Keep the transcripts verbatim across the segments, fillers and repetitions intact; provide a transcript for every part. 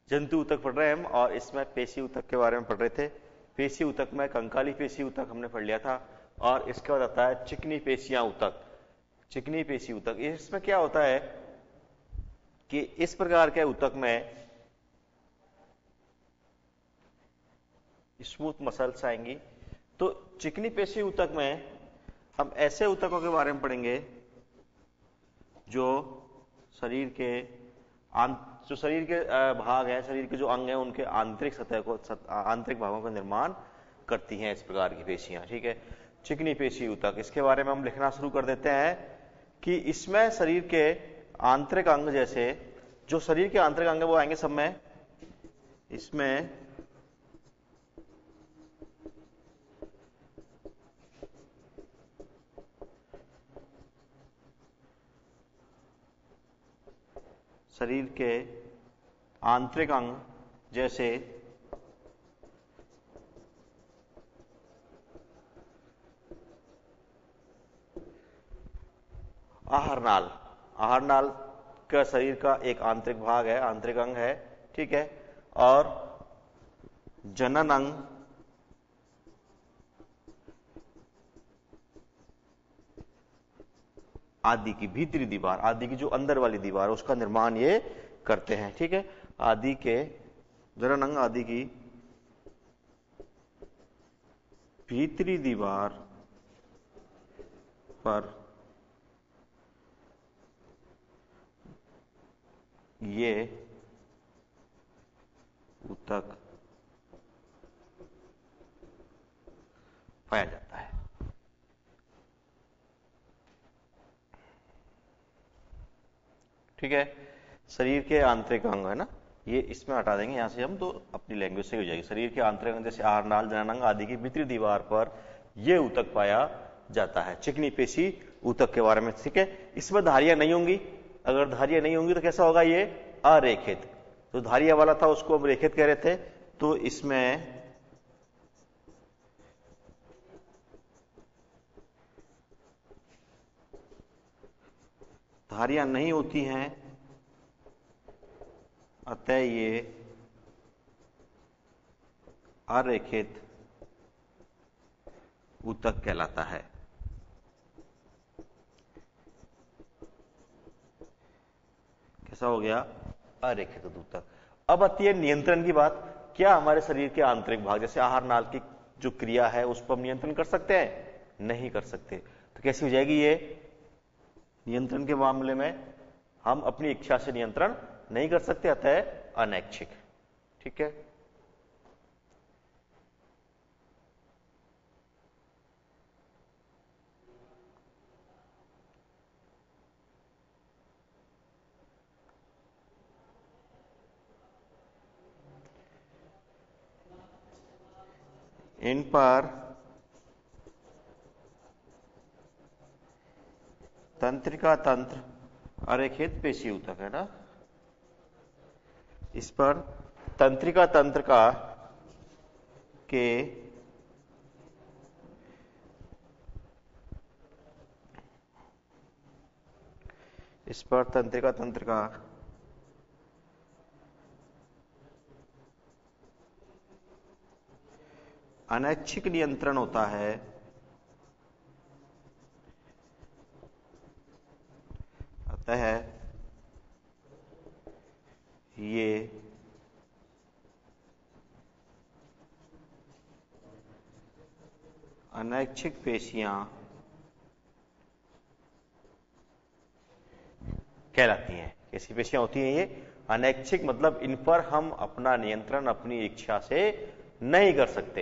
जंतु ऊतक पढ़ रहे हैं हम, और इसमें पेशी ऊतक के बारे में पढ़ रहे थे। पेशी ऊतक में कंकाली पेशी ऊतक हमने पढ़ लिया था, और इसके बाद आता है चिकनी पेशियां ऊतक। चिकनी पेशी ऊतक, इसमें क्या होता है कि इस प्रकार के ऊतक में स्मूथ मसल्स आएंगी। तो चिकनी पेशी ऊतक में हम ऐसे ऊतकों के बारे में पढ़ेंगे जो शरीर के जो शरीर के भाग हैं, शरीर के जो अंग हैं, उनके आंतरिक सतह को, आंतरिक भागों का निर्माण करती हैं इस प्रकार की पेशियां। ठीक है, चिकनी पेशी ऊतक, इसके बारे में हम लिखना शुरू कर देते हैं कि इसमें शरीर के आंतरिक अंग, जैसे जो शरीर के आंतरिक अंग है वो आएंगे सब में। इसमें शरीर के आंतरिक अंग जैसे आहारनाल, आहारनाल का शरीर का एक आंतरिक भाग है, आंतरिक अंग है। ठीक है, और जनन अंग, आदि की भीतरी दीवार, आदि की जो अंदर वाली दीवार, उसका निर्माण ये करते हैं। ठीक है, आदि के जनन अंग, आदि की भीतरी दीवार पर ये ऊतक पाया जाता है। ठीक है, शरीर के आंतरिक अंग है ना, ये इसमें हटा देंगे यहां से हम, तो अपनी लैंग्वेज से हो जाएगी। शरीर के आंतरिक अंग जैसे आहारनाल, जननांग आदि की भीतरी दीवार पर यह ऊतक पाया जाता है, चिकनी पेशी ऊतक के बारे में। ठीक है, इसमें धारियां नहीं होंगी। अगर धारियां नहीं होंगी तो कैसा होगा, ये अरेखित। तो धारिया वाला था उसको हम रेखित कह रहे थे, तो इसमें धारियां नहीं होती हैं, अतः ये अरेखित ऊतक कहलाता है। कैसा हो गया, अरेखित ऊतक। अब आती है नियंत्रण की बात। क्या हमारे शरीर के आंतरिक भाग जैसे आहार नाल की जो क्रिया है उस पर हम नियंत्रण कर सकते हैं? नहीं कर सकते। तो कैसी हो जाएगी ये, नियंत्रण के मामले में हम अपनी इच्छा से नियंत्रण नहीं कर सकते, अतः अनैच्छिक। ठीक है, इन पर तंत्रिका तंत्र अरेखित पेशी ऊतक है ना, इस पर तंत्रिका तंत्र का के इस पर तंत्रिका तंत्र का अनैच्छिक नियंत्रण होता है, अतः ये अनैच्छिक पेशियां कहलाती हैं। कैसी पेशियां होती हैं ये? अनैच्छिक, मतलब इन पर हम अपना नियंत्रण अपनी इच्छा से नहीं कर सकते।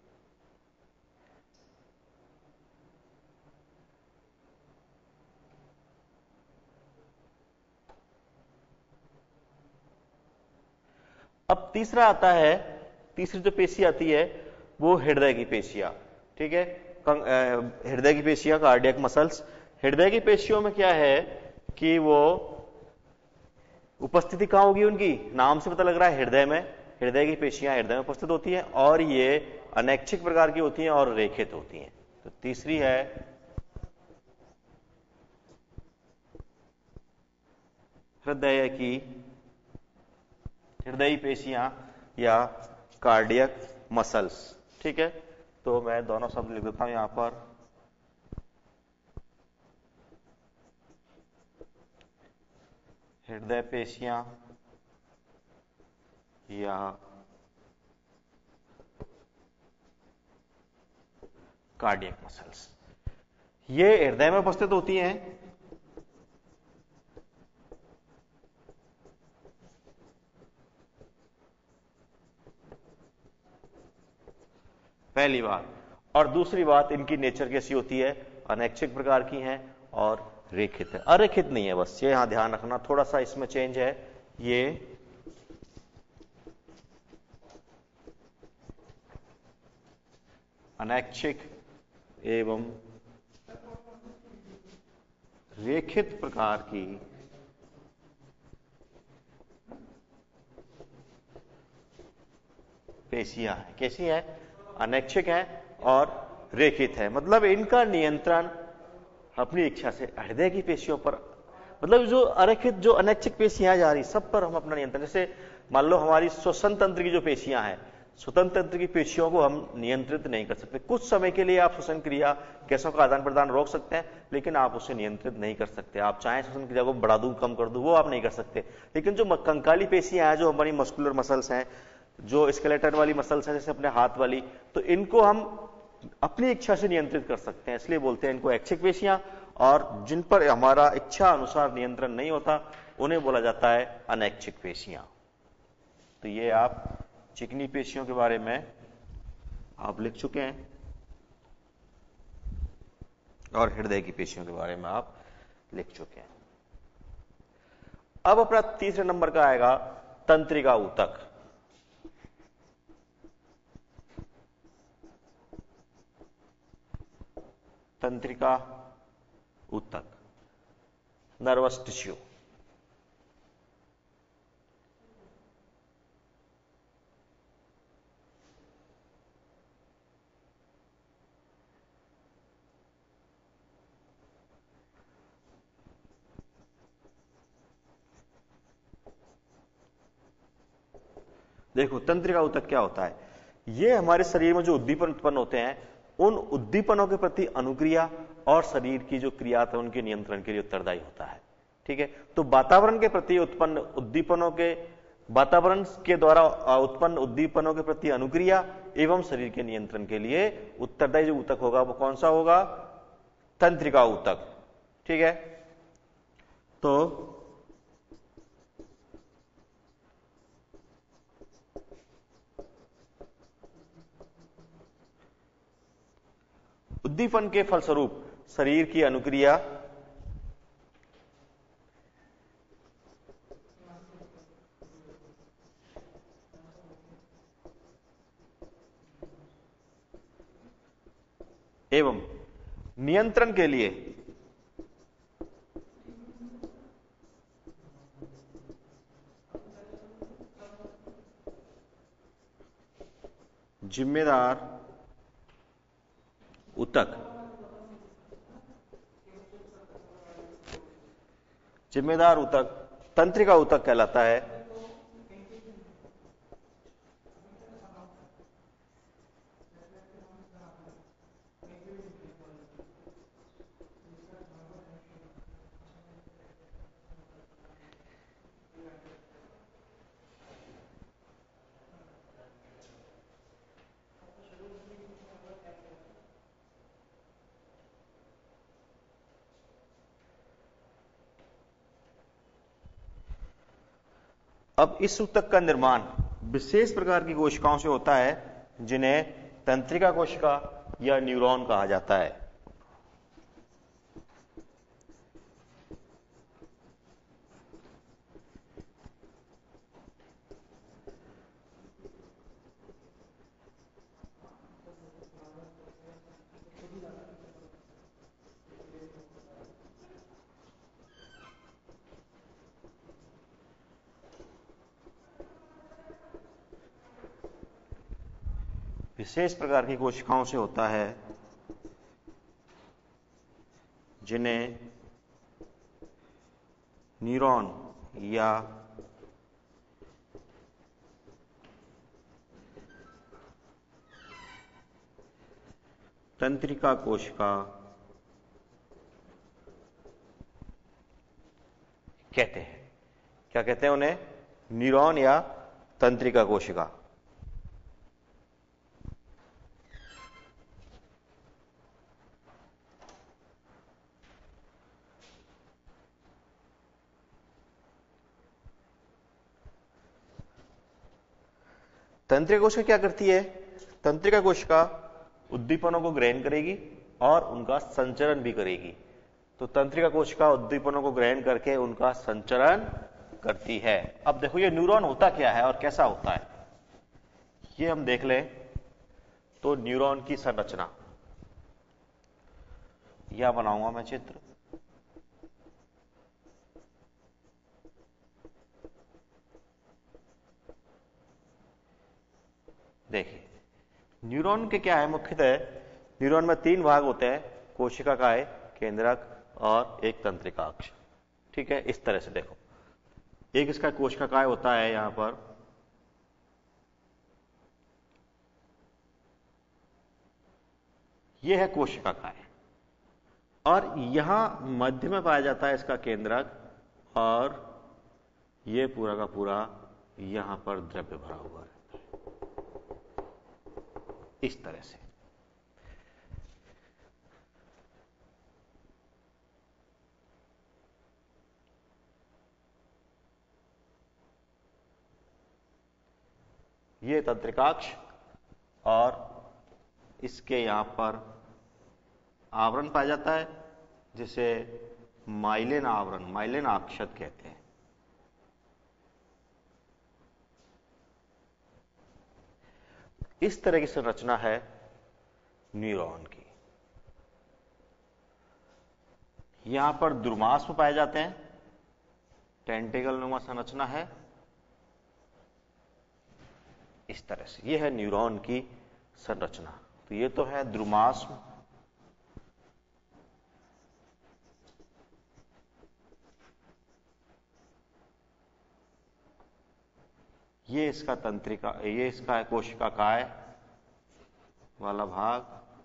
अब तीसरा आता है, तीसरी जो पेशी आती है वो हृदय की पेशियां। ठीक है, हृदय की पेशियां, कार्डियक मसल्स। हृदय की पेशियों में क्या है कि वो उपस्थिति कहां होगी उनकी, नाम से पता लग रहा है हृदय में। हृदय की पेशियां हृदय में उपस्थित होती हैं और ये अनैच्छिक प्रकार की होती हैं और रेखित होती हैं। तो तीसरी है हृदय की हृदयी पेशियां या कार्डियक मसल्स। ठीक है, तो मैं दोनों शब्द लिख देता हूं यहां पर। हृदय पेशियां या कार्डियक मसल्स, ये हृदय में उपस्थित होती हैं। पहली बात। और दूसरी बात, इनकी नेचर कैसी होती है, अनैच्छिक प्रकार की हैं और रेखित है, अरेखित नहीं है। बस ये यहां ध्यान रखना, थोड़ा सा इसमें चेंज है। ये अनैच्छिक एवं रेखित प्रकार की पेशियां हैं। कैसी है, अनैच्छिक है और रेखित है। मतलब इनका नियंत्रण अपनी इच्छा से हृदय की पेशियों पर, मतलब जो अरेखित जो अनैच्छिक पेशियां जा रही सब पर हम अपना नियंत्रण, जैसे मान लो हमारी श्वसन तंत्र की जो पेशियां हैं, स्वतंत्र तंत्र की पेशियों को हम नियंत्रित नहीं कर सकते। कुछ समय के लिए आप श्वसन क्रिया गैसों का आदान प्रदान रोक सकते हैं, लेकिन आप उसे नियंत्रित नहीं कर सकते। आप चाहें श्वसन क्रिया को बढ़ा दूं, कम कर दूं, वो आप नहीं कर सकते। लेकिन जो कंकाली पेशियां हैं, जो हमारी मस्कुलर मसल्स हैं, जो स्केलेटन वाली मसल्स हैं, जैसे अपने हाथ वाली, तो इनको हम अपनी इच्छा से नियंत्रित कर सकते हैं, इसलिए बोलते हैं इनको ऐच्छिक पेशियां। और जिन पर हमारा इच्छा अनुसार नियंत्रण नहीं होता, उन्हें बोला जाता है अनैच्छिक पेशियां। तो ये आप चिकनी पेशियों के बारे में आप लिख चुके हैं और हृदय की पेशियों के बारे में आप लिख चुके हैं। अब अपना तीसरे नंबर का आएगा तंत्रिका ऊतक। तंत्रिका ऊतक, नर्वस टिश्यू। देखो तंत्रिका ऊतक क्या होता है, ये हमारे शरीर में जो उद्दीपन उत्पन्न होते हैं, उन उद्दीपनों के प्रति अनुक्रिया और शरीर की जो क्रिया है उनके नियंत्रण के लिए उत्तरदायी होता है। ठीक है, तो वातावरण के प्रति उत्पन्न उद्दीपनों के, वातावरण के द्वारा उत्पन्न उद्दीपनों के प्रति अनुक्रिया एवं शरीर के नियंत्रण के लिए उत्तरदायी जो ऊतक होगा वो कौन सा होगा, तंत्रिका ऊतक। ठीक है, तो उद्दीपन के फलस्वरूप शरीर की अनुक्रिया एवं नियंत्रण के लिए जिम्मेदार ऊतक, जिम्मेदार ऊतक तंत्रिका ऊतक कहलाता है। अब इस ऊतक का निर्माण विशेष प्रकार की कोशिकाओं से होता है, जिन्हें तंत्रिका कोशिका या न्यूरॉन कहा जाता है। विशेष प्रकार की कोशिकाओं से होता है, जिन्हें न्यूरॉन या तंत्रिका कोशिका कहते हैं। क्या कहते हैं उन्हें? न्यूरॉन या तंत्रिका कोशिका। तंत्रिका कोशिका क्या करती है? तंत्रिका कोशिका उद्दीपनों को ग्रहण करेगी और उनका संचरण भी करेगी। तो तंत्रिका कोशिका उद्दीपनों को ग्रहण करके उनका संचरण करती है। अब देखो ये न्यूरॉन होता क्या है और कैसा होता है, ये हम देख लें। तो न्यूरॉन की संरचना यह बनाऊंगा मैं चित्र। देखिए न्यूरॉन के क्या है, मुख्यतः न्यूरॉन में तीन भाग होते हैं, कोशिका काय, केंद्रक और एक तंत्रिकाक्ष। ठीक है, इस तरह से देखो, एक इसका कोशिका काय होता है यहां पर, यह है कोशिका काय, और यहां मध्य में पाया जाता है इसका केंद्रक, और यह पूरा का पूरा यहां पर द्रव्य भरा हुआ है इस तरह से। ये तंत्रिकाक्ष और इसके यहां पर आवरण पाया जाता है जिसे माइलिन आवरण, माइलिन आक्षत कहते हैं। इस तरह की संरचना है न्यूरॉन की। यहां पर द्रुमास्म पाए जाते हैं, टेंटिकल नुमा संरचना है इस तरह से। यह है न्यूरॉन की संरचना। तो ये तो है द्रुमास्म, ये इसका तंत्रिका, ये इसका है कोशिका काय वाला भाग,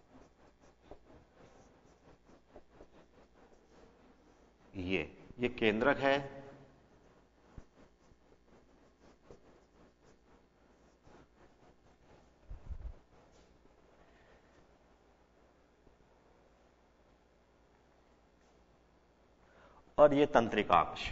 ये ये केंद्रक है, और ये तंत्रिकाक्ष।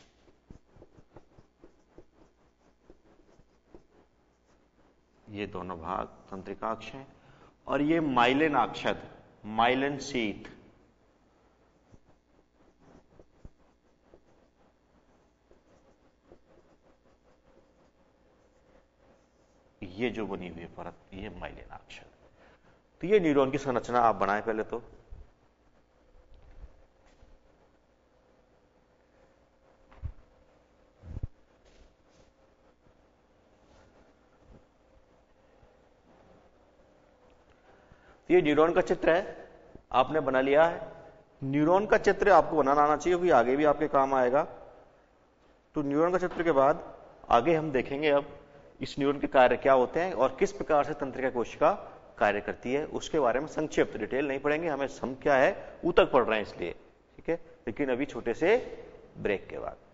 ये दोनों भाग तंत्रिकाक्ष हैं, और ये माइलिन आक्षत, माइलिन शीथ, ये जो बनी हुई परत, ये माइलिन आक्षत। तो ये न्यूरॉन की संरचना आप बनाएं पहले तो। ये न्यूरॉन का चित्र है, आपने बना लिया है। न्यूरॉन का चित्र आपको बनाना आना चाहिए क्योंकि आगे भी आपके काम आएगा। तो न्यूरॉन का चित्र के बाद आगे हम देखेंगे अब इस न्यूरॉन के कार्य क्या होते हैं और किस प्रकार से तंत्रिका कोशिका कार्य करती है, उसके बारे में संक्षिप्त डिटेल नहीं पढ़ेंगे, हमें सम क्या है ऊतक पढ़ रहे हैं इसलिए। ठीक है, लेकिन अभी छोटे से ब्रेक के बाद।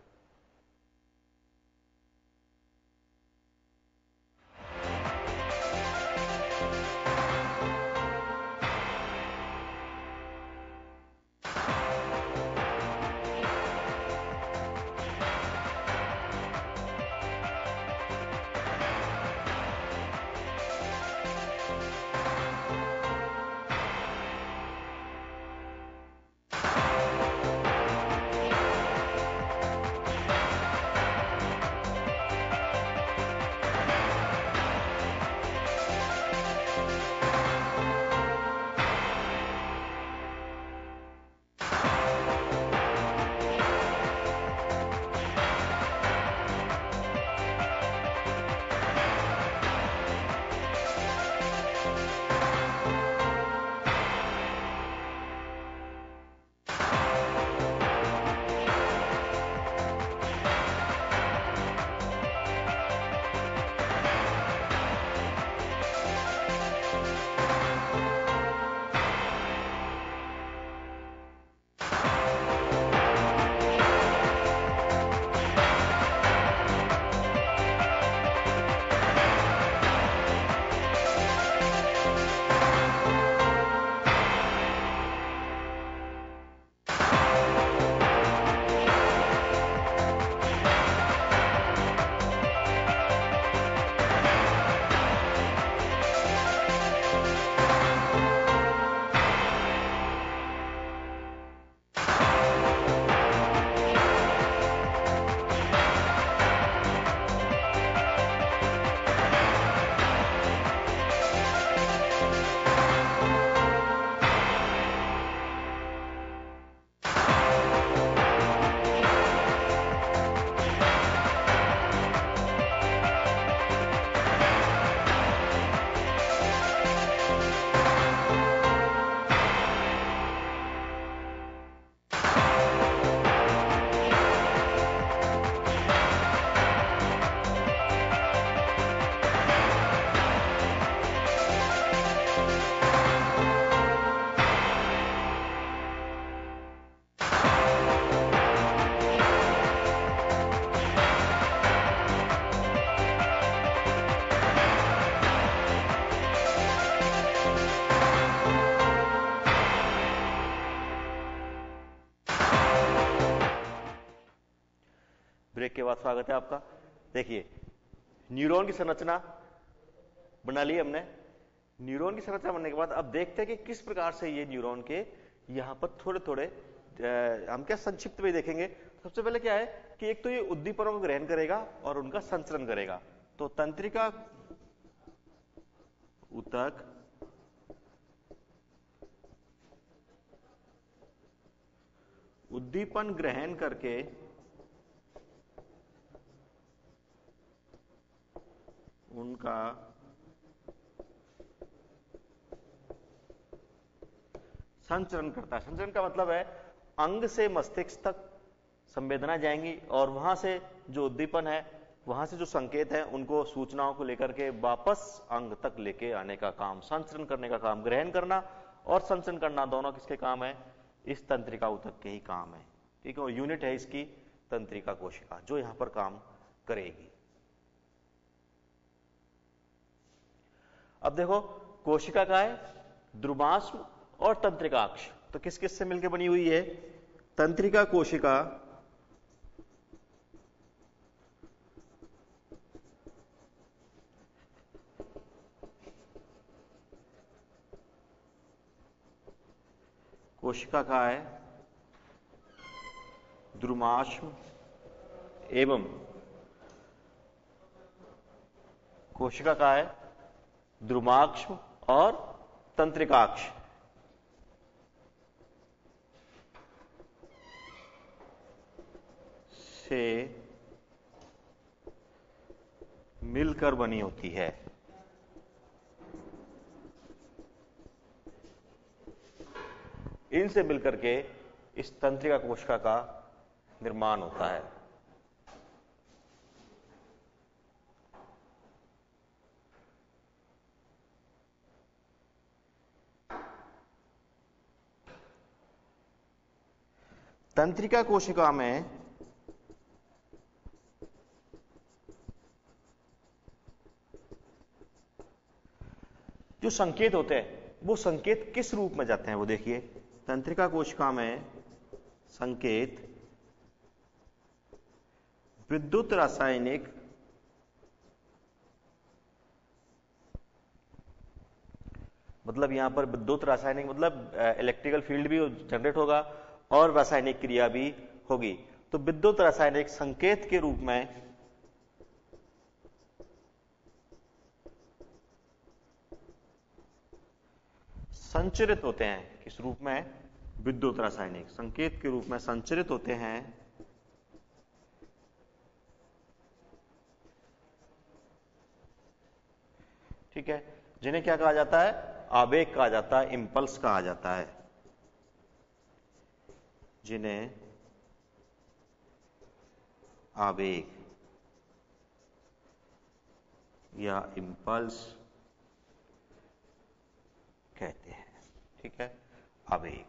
ब्रेक के बाद स्वागत है आपका। देखिए, न्यूरॉन की संरचना बना ली हमने। न्यूरॉन की संरचना बनने के बाद अब देखते हैं कि किस प्रकार से ये न्यूरॉन के यहां पर थोड़े थोड़े हम क्या संक्षिप्त में देखेंगे। सबसे पहले क्या है कि एक तो ये उद्दीपनों को ग्रहण करेगा और उनका संचरण करेगा। तो तंत्रिका ऊतक उद्दीपन ग्रहण करके उनका संचरण करता है। संचरण का मतलब है अंग से मस्तिष्क तक संवेदना जाएंगी और वहां से जो उद्दीपन है, वहां से जो संकेत है, उनको सूचनाओं को लेकर के वापस अंग तक लेके आने का काम, संचरण करने का काम, ग्रहण करना और संचरण करना दोनों किसके काम है? इस तंत्रिका ऊतक के ही काम है। ठीक है, और यूनिट है इसकी तंत्रिका कोशिका जो यहां पर काम करेगी। अब देखो, कोशिका का है द्रुमाश्म और तंत्रिकाक्ष, तो किस किस से मिलकर बनी हुई है? तंत्रिका कोशिका कोशिका का है द्रुमाश्म एवं कोशिका का है द्रुमाक्ष और तंत्रिकाक्ष से मिलकर बनी होती है। इनसे मिलकर के इस तंत्रिका कोशिका का निर्माण होता है। तंत्रिका कोशिका में जो संकेत होते हैं वो संकेत किस रूप में जाते हैं वो देखिए। तंत्रिका कोशिका में संकेत विद्युत रासायनिक मतलब यहां पर विद्युत रासायनिक मतलब इलेक्ट्रिकल फील्ड भी जनरेट होगा और रासायनिक क्रिया भी होगी। तो विद्युत रासायनिक संकेत के रूप में संचरित होते हैं। किस रूप में? विद्युत रासायनिक संकेत के रूप में संचरित होते हैं ठीक है, जिन्हें क्या कहा जाता है? आवेग कहा जाता है, इंपल्स कहा जाता है, जिन्हें आवेग या इंपल्स कहते हैं। ठीक है, आवेग।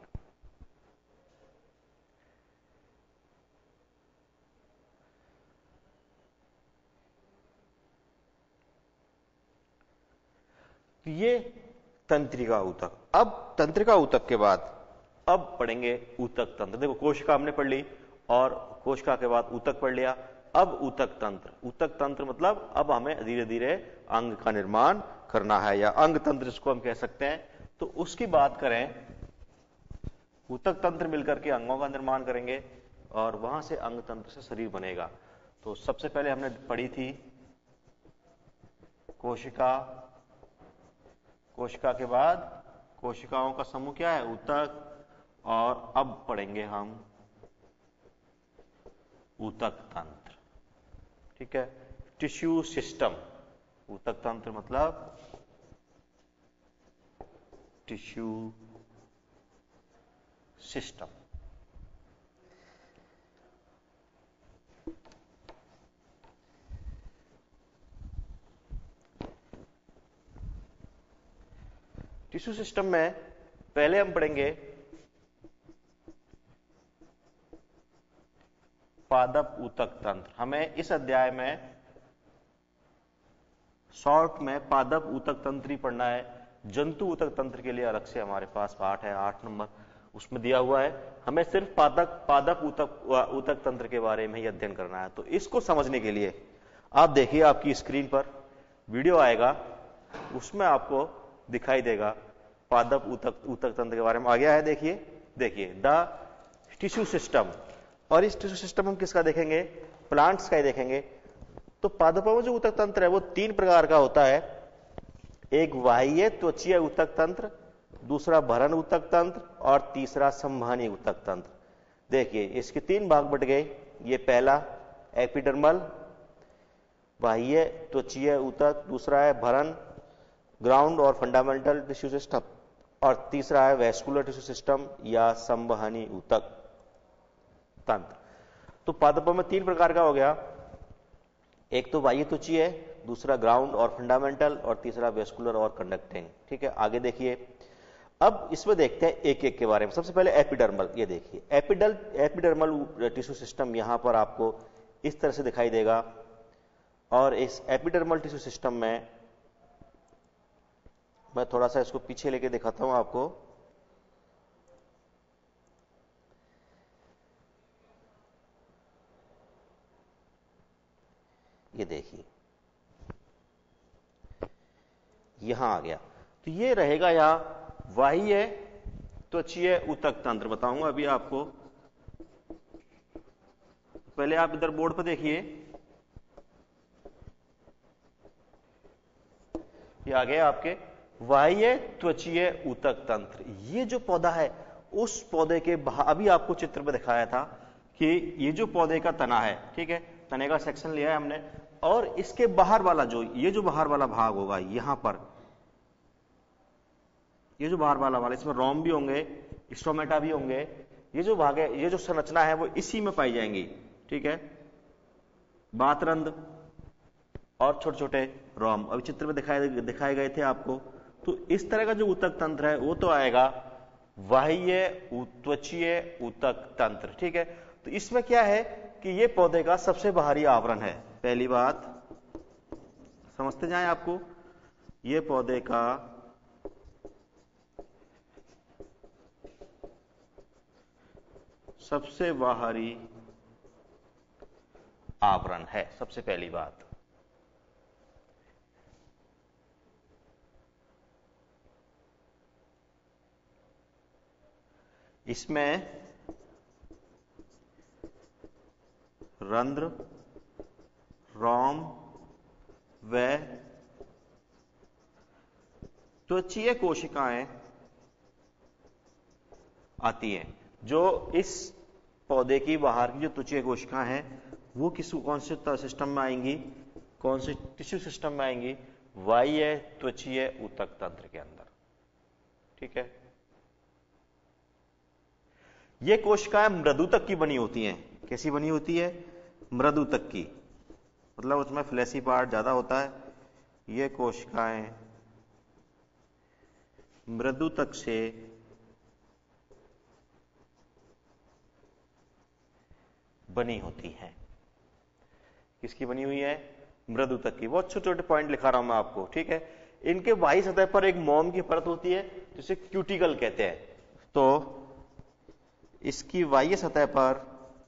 तो ये तंत्रिका ऊतक। अब तंत्रिका ऊतक के बाद अब पढ़ेंगे ऊतक तंत्र। देखो, कोशिका हमने पढ़ ली और कोशिका के बाद ऊतक पढ़ लिया। अब ऊतक तंत्र। ऊतक तंत्र मतलब अब हमें धीरे धीरे अंग का निर्माण करना है या अंग तंत्र इसको हम कह सकते हैं। तो उसकी बात करें, ऊतक तंत्र मिलकर के अंगों का निर्माण करेंगे और वहां से अंग तंत्र से शरीर बनेगा। तो सबसे पहले हमने पढ़ी थी कोशिका, कोशिका के बाद कोशिकाओं का समूह क्या है? ऊतक। और अब पढ़ेंगे हम ऊतक तंत्र। ठीक है, टिश्यू सिस्टम। ऊतक तंत्र मतलब टिश्यू सिस्टम। टिश्यू सिस्टम में पहले हम पढ़ेंगे पादप ऊतक तंत्र। हमें इस अध्याय में शॉर्ट में पादप ऊतक तंत्र ही पढ़ना है। जंतु ऊतक तंत्र के लिए अलग से हमारे पास पाठ है आठ नंबर, उसमें दिया हुआ है, हमें सिर्फ पादप पादप ऊतक ऊतक तंत्र के बारे में ही अध्ययन करना है। तो इसको समझने के लिए आप देखिए, आपकी स्क्रीन पर वीडियो आएगा, उसमें आपको दिखाई देगा पादप ऊतक ऊतक तंत्र के बारे में आ गया है। देखिए देखिए द टिश्यू सिस्टम, और इस टिश्यू सिस्टम हम किसका देखेंगे? प्लांट्स का ही देखेंगे। तो पादपों में जो ऊतक तंत्र है वो तीन प्रकार का होता है। एक बाह्य त्वचीय ऊतक तंत्र, दूसरा भरण ऊतक तंत्र और तीसरा संवहनी ऊतक तंत्र। देखिए इसके तीन भाग बट गए। ये पहला एपिडर्मल बाह्य त्वचीय ऊतक, दूसरा है भरण ग्राउंड और फंडामेंटल टिश्यू सिस्टम, और तीसरा है वेस्कुलर टिश्यू सिस्टम या संवहनी ऊतक तंत्र। तो पादपों में तीन प्रकार का हो गया, एक तो बाह्य त्वचीय है, दूसरा ग्राउंड और फंडामेंटल, और तीसरा वेस्कुलर और कंडक्टिंग। ठीक है, आगे देखिए। अब इसमें देखते हैं एक एक के बारे में। सबसे पहले एपिडर्मल, ये देखिए एपिडल एपिडर्मल टिश्यू सिस्टम यहां पर आपको इस तरह से दिखाई देगा। और इस एपिडर्मल टिश्यू सिस्टम में मैं थोड़ा सा इसको पीछे लेके दिखाता हूं आपको। ये देखिए यहां आ गया। तो ये रहेगा यहां बाह्य त्वचीय ऊतक तंत्र। बताऊंगा अभी आपको, पहले आप इधर बोर्ड पर देखिए, ये आ गया आपके बाह्य त्वचीय ऊतक तंत्र। ये जो पौधा है उस पौधे के बाहर, अभी आपको चित्र में दिखाया था कि ये जो पौधे का तना है, ठीक है, तने का सेक्शन लिया है हमने, और इसके बाहर वाला जो ये जो बाहर वाला भाग होगा, यहां पर ये जो बाहर वाला वाला इसमें रोम भी होंगे, स्टोमेटा भी होंगे। ये जो भाग है, ये जो संरचना है वो इसी में पाई जाएंगी। ठीक है, बातरंध और छोटे छोटे रोम अभी चित्र में दिखाए दिखाए गए थे आपको। तो इस तरह का जो ऊतक तंत्र है वो तो आएगा बाह्य त्वचीय ऊतक तंत्र। ठीक है, तो इसमें क्या है कि ये पौधे का सबसे बाहरी आवरण है। पहली बात समझते जाएं आपको, ये पौधे का सबसे बाहरी आवरण है, सबसे पहली बात। इसमें रंध्र, रोम व त्वचीय कोशिकाएं आती हैं। जो इस पौधे की बाहर की जो त्वचीय कोशिकाएं हैं वो किस कौन से सिस्टम में आएंगी, कौन से टिश्यू सिस्टम में आएंगी? बाह्य त्वचीय ऊतक तंत्र के अंदर। ठीक है, ये कोशिकाएं मृदुतक की बनी होती हैं। कैसी बनी होती है? मृदुतक की, मतलब उसमें फ्लैशी पार्ट ज्यादा होता है। ये कोशिकाएं मृदुतक से बनी होती हैं। किसकी बनी हुई है? मृदुतक की। बहुत छोटे छोटे पॉइंट लिखा रहा हूं मैं आपको। ठीक है, इनके बाह्य सतह पर एक मोम की परत होती है जिसे क्यूटिकल कहते हैं। तो इसकी बाह्य सतह पर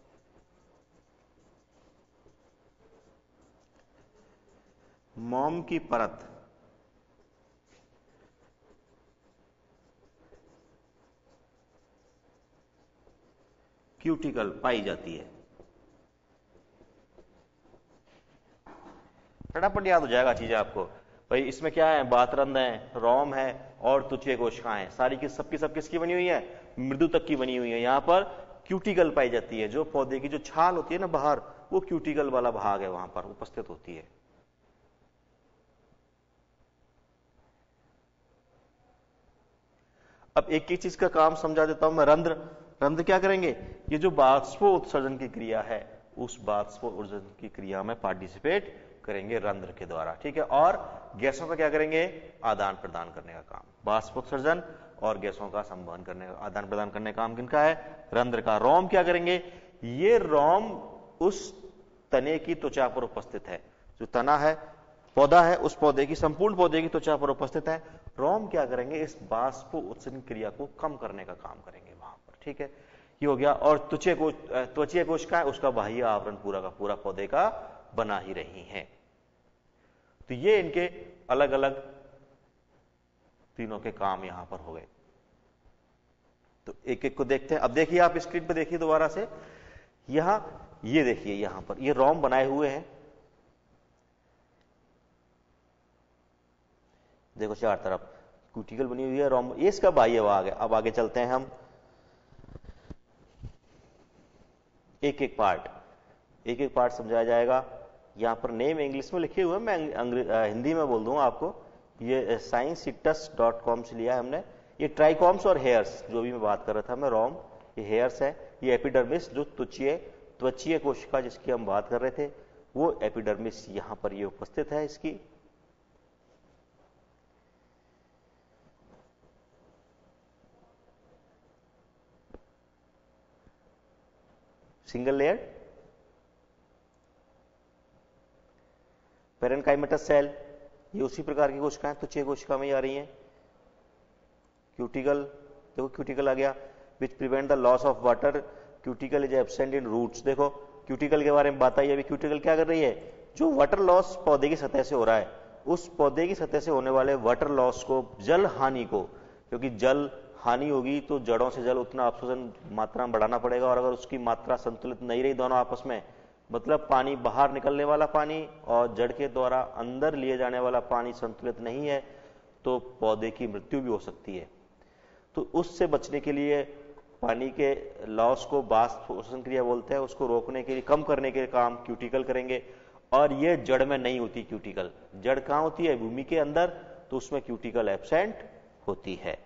मोम की परत क्यूटिकल पाई जाती है। फटाफट याद हो जाएगा चीजें आपको। भाई इसमें क्या है? बातरंध है, रोम है और त्वचीय कोशिकाएं हैं। सारी की सबकी सब किसकी बनी हुई है? मृदुतक की बनी हुई है। यहां पर क्यूटिकल पाई जाती है। जो पौधे की जो छाल होती है ना बाहर, वो क्यूटिकल वाला भाग है, वहां पर उपस्थित होती है। अब एक एक चीज का काम समझा देता हूं मैं। रंध्र, रंध्र क्या करेंगे? ये जो बाष्पो उत्सर्जन की क्रिया है, उस बाष्पो उत्सर्जन की क्रिया में पार्टिसिपेट करेंगे रंध्र के द्वारा। ठीक है, और गैसों का क्या करेंगे? आदान प्रदान करने का काम। बाष्पोत्सर्जन और गैसों का संवहन करने का, आदान प्रदान करने का काम किनका है? रंध्र का। रोम क्या करेंगे? ये रोम उस तने की त्वचा पर उपस्थित है। जो तना है, पौधा है, उस पौधे की, संपूर्ण पौधे की त्वचा पर उपस्थित है। रोम क्या करेंगे? इस बाष्पो उत्सर्जन क्रिया को कम करने का काम करेंगे वहां पर। ठीक है, ये हो गया। और त्वचीय कोश, त्वचीय कोशिका है, उसका बाह्य आवरण पूरा का पूरा पौधे का बना ही रही है। तो ये इनके अलग अलग तीनों के काम यहां पर हो गए। तो एक एक को देखते हैं। अब देखिए आप स्क्रीन पे देखिए दोबारा से, यहां ये देखिए, यहां पर ये रोम बनाए हुए हैं, देखो चार तरफ क्यूटिकल बनी हुई है, रोम, ये इसका बाह्य भाग है। अब आगे चलते हैं हम, एक एक पार्ट एक एक पार्ट समझाया जाएगा। यहां पर नेम इंग्लिश में लिखे हुए हैं, मैं हिंदी में बोल दूंगा आपको। ये साइंसिटस डॉट कॉम से लिया है हमने। ये ट्राइकॉम्स और हेयर्स, जो भी मैं बात कर रहा था मैं, रोम, ये हेयर्स है। ये एपिडर्मिस, जो त्वचीय त्वचीय कोशिका जिसकी हम बात कर रहे थे, वो एपिडर्मिस यहां पर ये उपस्थित है इसकी। सिंगल लेयर पेरेन्काइमेटस सेल, ये उसी प्रकार की कोशिकाएं त्वचीय कोशिका में आ रही हैं। क्यूटिकल, देखो क्यूटिकल आ गया, which prevent the loss of water, cuticle is absent in roots. देखो क्यूटिकल के बारे में बात आई। अभी क्यूटिकल क्या कर रही है, जो वाटर लॉस पौधे की सतह से हो रहा है, उस पौधे की सतह से होने वाले वाटर लॉस को, जल हानि को, क्योंकि जल हानि होगी तो जड़ों से जल उतना अवशोषण मात्रा में बढ़ाना पड़ेगा, और अगर उसकी मात्रा संतुलित नहीं रही दोनों आपस में, मतलब पानी बाहर निकलने वाला पानी और जड़ के द्वारा अंदर लिए जाने वाला पानी संतुलित नहीं है, तो पौधे की मृत्यु भी हो सकती है। तो उससे बचने के लिए पानी के लॉस को बाष्पीभवन क्रिया बोलते हैं, उसको रोकने के लिए, कम करने के काम क्यूटिकल करेंगे। और ये जड़ में नहीं होती क्यूटिकल, जड़ कहां होती है, भूमि के अंदर, तो उसमें क्यूटिकल एब्सेंट होती है।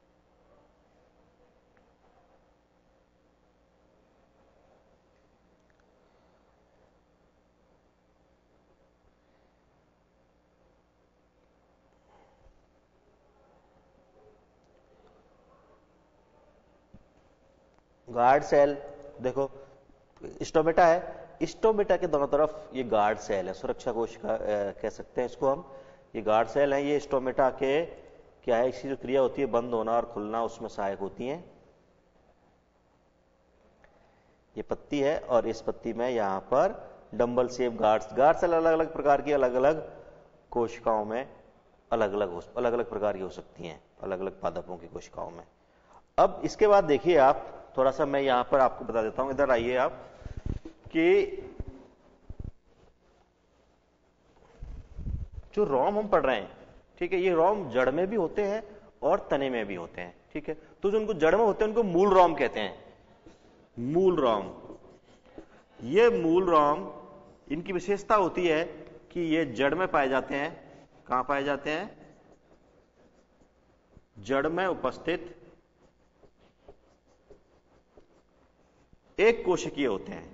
गार्ड सेल, देखो स्टोमेटा है, स्टोमेटा के दोनों तरफ ये गार्ड सेल है, सुरक्षा कोशिका कह सकते हैं इसको हम। ये गार्ड सेल है, ये स्टोमेटा के क्या है, इसकी जो क्रिया होती है बंद होना और खुलना, उसमें सहायक होती है। ये पत्ती है, और इस पत्ती में यहां पर dumbbell shape guards guard cell अलग अलग प्रकार की, अलग अलग कोशिकाओं में अलग अलग अलग अलग प्रकार की हो सकती हैं, अलग अलग पादपों की कोशिकाओं में। अब इसके बाद देखिए आप, थोड़ा सा मैं यहां पर आपको बता देता हूं, इधर आइए आप, कि जो रोम हम पढ़ रहे हैं, ठीक है, ये रोम जड़ में भी होते हैं और तने में भी होते हैं, ठीक है। तो जो उनको जड़ में होते हैं उनको मूल रोम कहते हैं, मूल रोम। ये मूल रोम, इनकी विशेषता होती है कि ये जड़ में पाए जाते हैं। कहां पाए जाते हैं, जड़ में उपस्थित एक कोशिकीय होते हैं।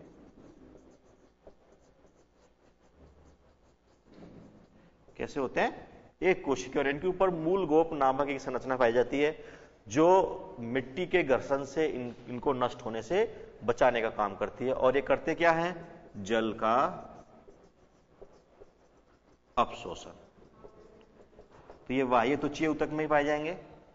कैसे होते हैं, एक कोशिकीय, और इनके ऊपर मूल गोप नामक एक संरचना पाई जाती है, जो मिट्टी के घर्षण से इन, इनको नष्ट होने से बचाने का काम करती है। और ये करते क्या है, जल का अपशोषण। तो ये बाह्य त्वचीय ऊतक में ही पाए जाएंगे।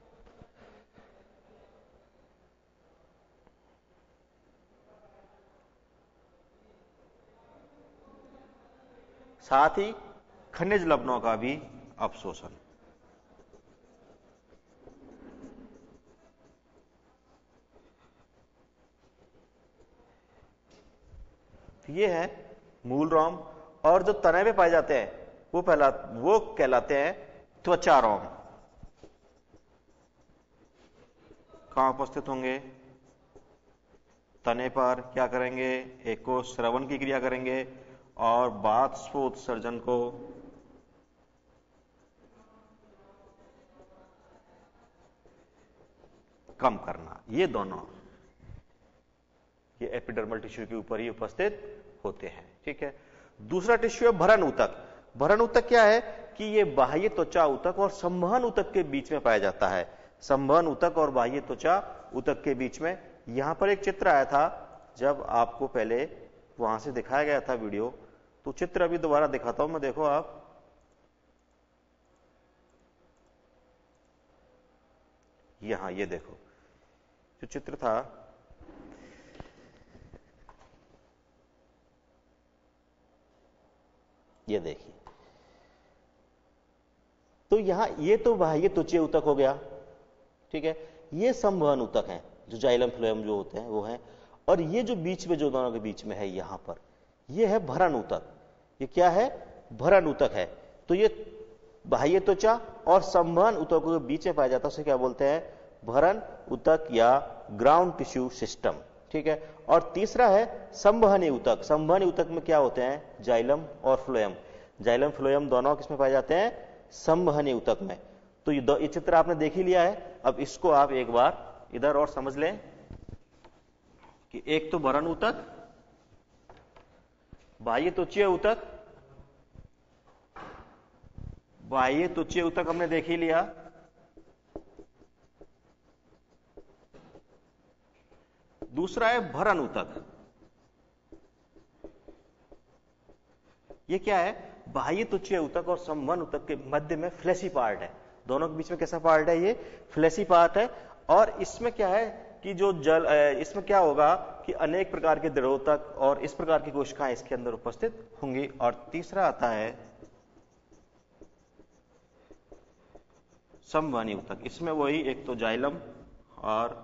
साथ ही खनिज लवणों का भी अपशोषण। ये है मूल रोम। और जो तने में पाए जाते हैं वो पहला वो कहलाते हैं त्वचा रोम। कहां उपस्थित होंगे, तने पर। क्या करेंगे, एक को श्रवण की क्रिया करेंगे और बाष्पोत्सर्जन को कम करना, ये दोनों ये एपिडर्मल टिश्यू के ऊपर ही उपस्थित होते हैं, ठीक है। दूसरा टिश्यू है भरण ऊतक। भरण ऊतक क्या है कि ये बाह्य त्वचा ऊतक और संवहन ऊतक के बीच में पाया जाता है। संवहन ऊतक और बाह्य त्वचा ऊतक के बीच में। यहां पर एक चित्र आया था जब आपको पहले वहां से दिखाया गया था वीडियो, तो चित्र अभी दोबारा दिखाता हूं मैं, देखो आप, यहां ये देखो जो चित्र था, ये देखिए, तो यहां ये तो बाह्य त्वचीय ऊतक हो गया, ठीक है। ये संवहन ऊतक हैं जो जाइलम फ्लोएम जो होते हैं वो हैं, और ये जो बीच में जो दोनों के बीच में है यहां पर, ये है भरण ऊतक। ये क्या है? भरण ऊतक है। तो ये बाह्य त्वचा और संवहन ऊतकों के बीच में पाया जाता है, उसे क्या बोलते हैं? भरण ऊतक या ग्राउंड टिश्यू सिस्टम, ठीक है। और तीसरा है संवहनी ऊतक। संवहनी ऊतक में क्या होते हैं? जाइलम और फ्लोएम। जाइलम फ्लोएम दोनों किसमें पाए जाते हैं? संवहनी ऊतक में। तो ये, ये चित्र आपने देख ही लिया है। अब इसको आप एक बार इधर और समझ लें कि एक तो भरण ऊतक, बाह्य त्वचीय ऊतक, बाह्य त्वचीय ऊतक हमने देख ही लिया। दूसरा है भरण ऊतक। ये क्या है? बाह्य त्वचीय ऊतक और संवहन ऊतक के मध्य में फ्लैशी पार्ट है। दोनों के बीच में कैसा पार्ट है? ये फ्लैशी पार्ट है। और इसमें क्या है कि जो जल, इसमें क्या होगा कि अनेक प्रकार के द्रवोतक और इस प्रकार की कोशिकाएं इसके अंदर उपस्थित होंगी। और तीसरा आता है संवहनी ऊतक। इसमें वही एक तो जाइलम और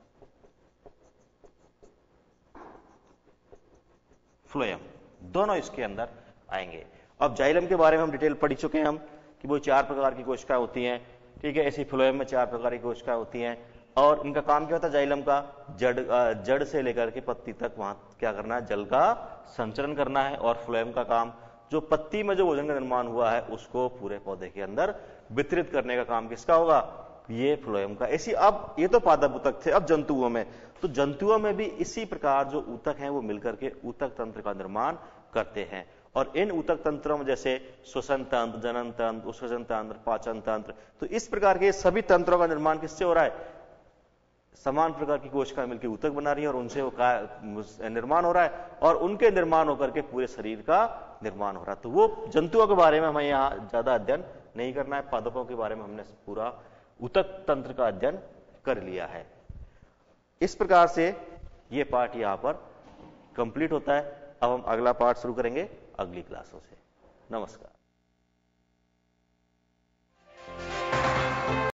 फ्लोएम दोनों इसके अंदर आएंगे। अब जाइलम के बारे में हम डिटेल पढ़ चुके हैं हम कि वो चार प्रकार की कोशिकाएं होती हैं, ठीक है। ऐसी फ्लोएम में चार प्रकार की कोशिकाएं होती हैं और इनका काम क्या होता है? जाइलम का जड़ जड़ से लेकर के पत्ती तक वहां क्या करना है? जल का संचरण करना है। और फ्लोएम का काम जो पत्ती में जो भोजन का निर्माण हुआ है उसको पूरे पौधे के अंदर वितरित करने का काम किसका होगा? ये फ्लोएम का। ऐसी अब ये तो पादप ऊतक थे। अब जंतुओं में, तो जंतुओं में भी इसी प्रकार जो ऊतक हैं वो मिलकर के ऊतक तंत्र का निर्माण करते हैं। और इन ऊतक तंत्रों में जैसे श्वसन तंत्र, जनन तंत्र, उत्सर्जन तंत्र, पाचन तंत्र, तो इस प्रकार के सभी तंत्रों का निर्माण किससे हो रहा है? समान प्रकार की कोशिकाएं मिलकर ऊतक बना रही है और उनसे वो का निर्माण हो रहा है और उनके निर्माण होकर के पूरे शरीर का निर्माण हो रहा है। तो वो जंतुओं के बारे में हमें यहाँ ज्यादा अध्ययन नहीं करना है। पादपों के बारे में हमने पूरा ऊतक तंत्र का अध्ययन कर लिया है। इस प्रकार से ये पार्ट यहां पर कंप्लीट होता है। अब हम अगला पार्ट शुरू करेंगे अगली क्लासों से। नमस्कार।